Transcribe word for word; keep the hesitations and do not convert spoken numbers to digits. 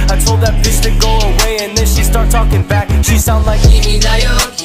I told that bitch to go away, and then she start talking back. She sound like Kimi da yo